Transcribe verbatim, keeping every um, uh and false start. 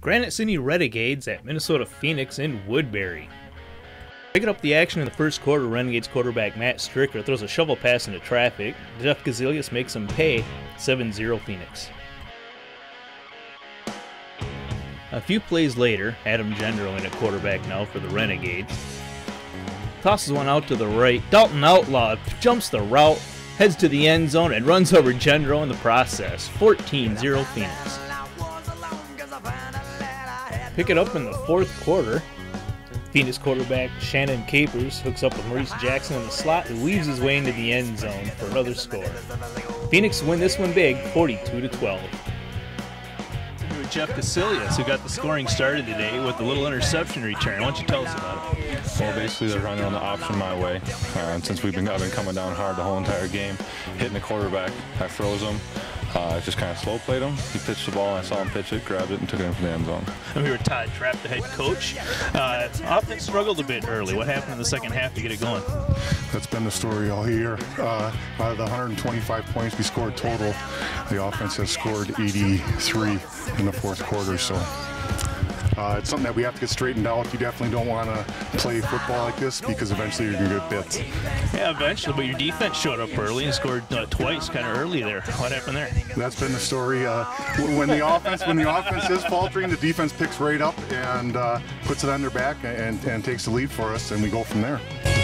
Granite City Renegades at Minnesota Phoenix in Woodbury. Picking up the action in the first quarter, Renegades quarterback Matt Stricker throws a shovel pass into traffic. Jeff Gazilius makes him pay, seven zero Phoenix. A few plays later, Adam Gendro in at quarterback now for the Renegades. Tosses one out to the right. Dalton Outlaw jumps the route, heads to the end zone, and runs over Gendro in the process, fourteen zero Phoenix. Pick it up in the fourth quarter. Phoenix quarterback Shannon Capers hooks up with Maurice Jackson in the slot and weaves his way into the end zone for another score. Phoenix win this one big, forty-two to twelve. Jeff Gazilius, who got the scoring started today with a little interception return. Why don't you tell us about it? Well, basically they're running on the option my way. Uh, and since we've been, I've been coming down hard the whole entire game, hitting the quarterback, I froze him. Uh, I just kind of slow played him. He pitched the ball, and I saw him pitch it, grabbed it, and took it in from the end zone. And we were Todd Trapp, the head coach. Uh, offense struggled a bit early. What happened in the second half to get it going? That's been the story all year. Uh, out of the one hundred twenty-five points we scored total, the offense has scored eighty-three in the fourth quarter. So uh, it's something that we have to get straightened out. You definitely don't want to play football like this because eventually you're going to get bits. Yeah, eventually, but your defense showed up early and scored uh, twice kind of early there. What happened there? That's been the story. Uh, when the offense when the offense is faltering, the defense picks right up and uh, puts it on their back and, and takes the lead for us, and we go from there.